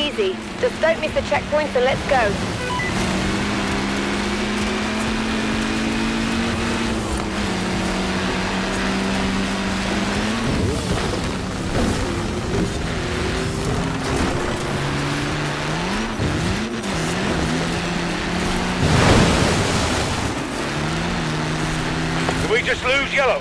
easy. Just don't miss the checkpoints and let's go. Did we just lose yellow?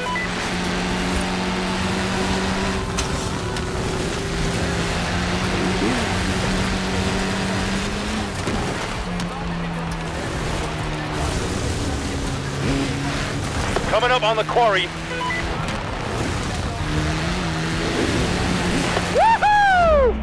Coming up on the quarry. Woohoo!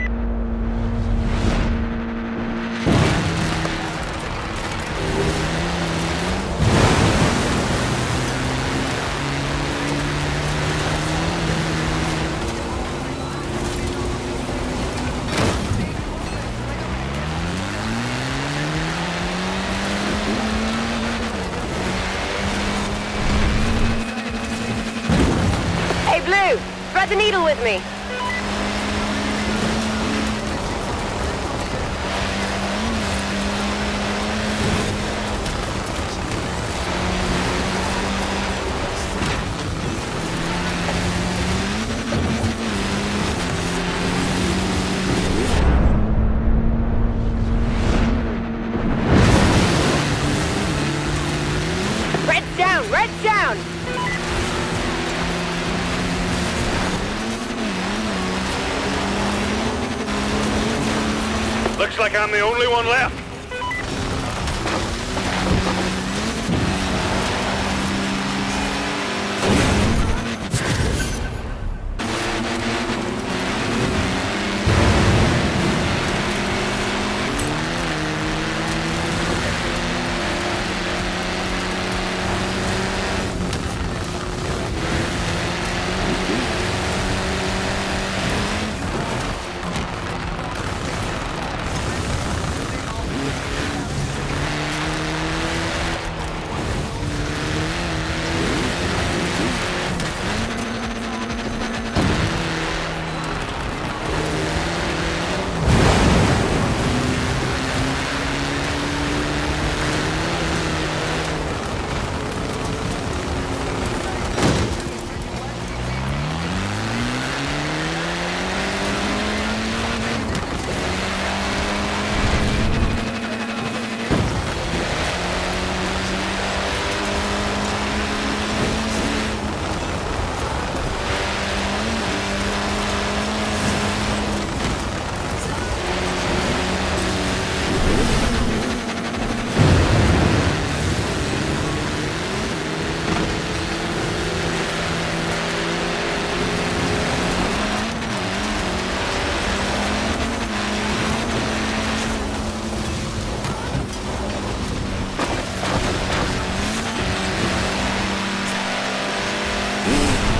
Hey, Blue, thread the needle with me. Red's down, red's down. Looks like I'm the only one left.